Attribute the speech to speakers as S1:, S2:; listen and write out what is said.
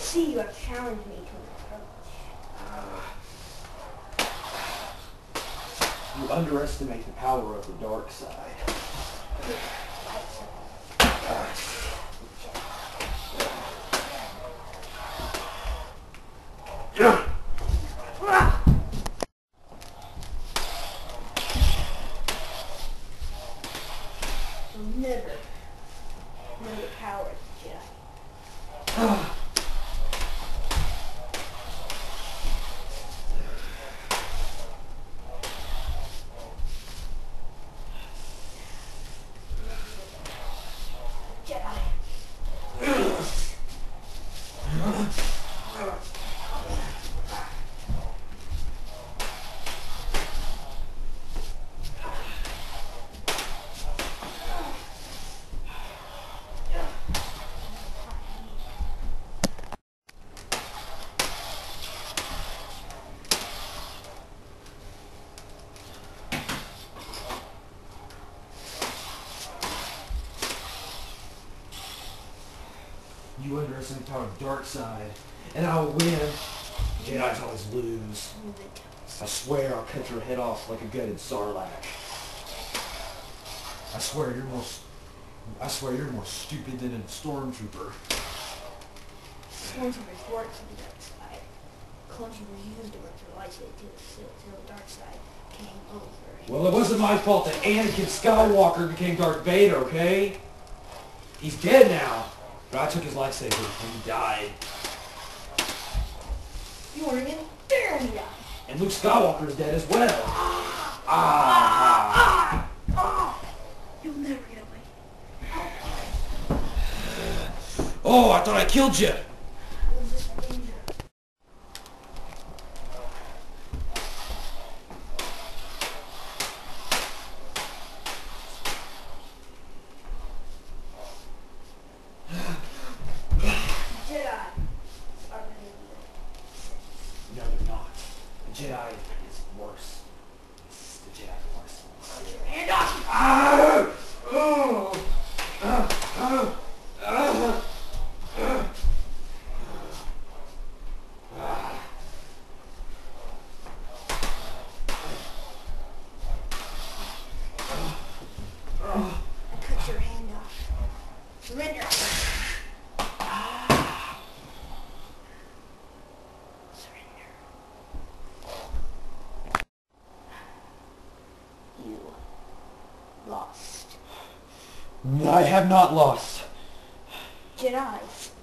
S1: see you have challenged me to an approach.
S2: You underestimate the power of the dark side.
S1: You'll never know the power of the Jedi.
S2: You underestimate the power of the dark side, and I'll win. Jedi's always lose. I swear I'll cut your head off like a gutted sarlacc. I swear you're more stupid than a stormtrooper.
S1: Stormtroopers work for the dark side. Stormtroopers used to work for the light side till the dark side came over.
S2: Well, it wasn't my fault that Anakin Skywalker became Darth Vader, okay? He's dead now. But I took his lightsaber when he died.
S1: You weren't even there when he died.
S2: And Luke Skywalker is dead as well.
S1: You'll never get away.
S2: Oh, I thought I killed you.
S1: It was just danger. Jedi are
S2: No, they're not. The Jedi is worse. The Jedi is worse.
S1: hand off! I cut your hand off. Surrender. Surrender. You lost.
S2: I have not lost.
S1: Jedi's